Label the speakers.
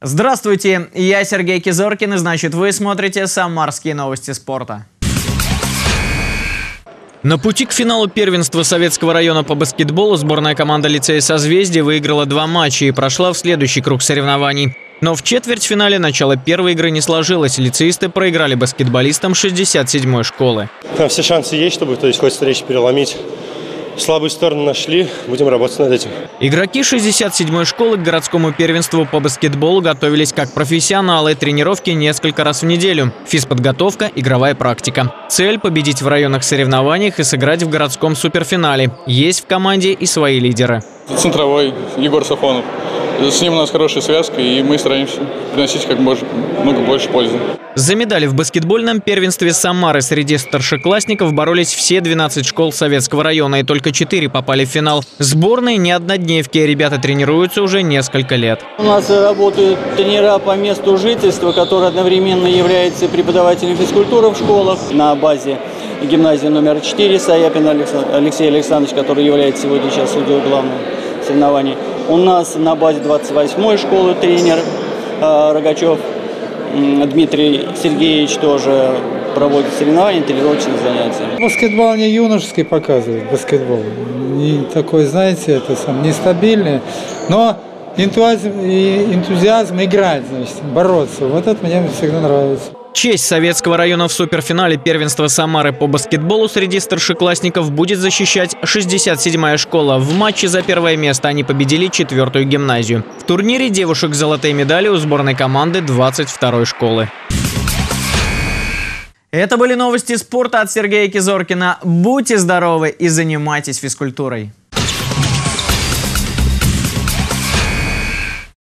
Speaker 1: Здравствуйте, я Сергей Кизоркин, и значит вы смотрите «Самарские новости спорта». На пути к финалу первенства Советского района по баскетболу сборная команда лицея «Созвездие» выиграла 2 матча и прошла в следующий круг соревнований. Но в четвертьфинале начало первой игры не сложилось. Лицеисты проиграли баскетболистам 67-й школы.
Speaker 2: Там все шансы есть, чтобы хоть встречу переломить. Слабую сторону нашли, будем работать над этим.
Speaker 1: Игроки 67-й школы к городскому первенству по баскетболу готовились как профессионалы. Тренировки несколько раз в неделю. Физподготовка, игровая практика. Цель – победить в районных соревнованиях и сыграть в городском суперфинале. Есть в команде и свои лидеры.
Speaker 3: Центровой Егор Сафонов. С ним у нас хорошая связка, и мы стараемся приносить как можно больше пользы.
Speaker 1: За медали в баскетбольном первенстве Самары среди старшеклассников боролись все 12 школ Советского района, и только 4 попали в финал. Сборные не однодневки, ребята тренируются уже несколько лет.
Speaker 4: У нас работают тренера по месту жительства, которые одновременно являются преподавателем физкультуры в школах на базе гимназии номер 4 Саяпин Алексей Александрович, который является сегодня сейчас судьей главного соревнований. У нас на базе 28-й школы тренер Рогачев Дмитрий Сергеевич тоже проводит соревнования, тренировочные занятия.
Speaker 5: Баскетбол не юношеский показывает, баскетбол. Не такой, знаете, это нестабильный, но энтузиазм играть, значит, бороться. Вот это мне всегда нравится.
Speaker 1: Честь Советского района в суперфинале первенства Самары по баскетболу среди старшеклассников будет защищать 67-я школа. В матче за первое место они победили 4-ю гимназию. В турнире девушек золотые медали у сборной команды 22-й школы. Это были новости спорта от Сергея Кизоркина. Будьте здоровы и занимайтесь физкультурой.